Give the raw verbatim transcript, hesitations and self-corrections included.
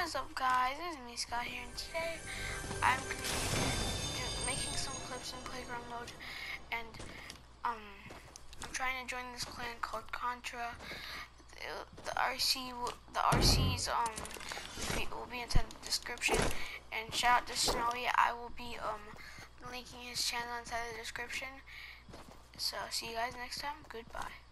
What's up, guys? This is me, Scott here, and today I'm going to be making some clips in playground mode, and um, I'm trying to join this clan called Contra. The, the R C, the R Cs um will be inside the description, and shout out to Snowy. I will be um linking his channel inside the description. So see you guys next time. Goodbye.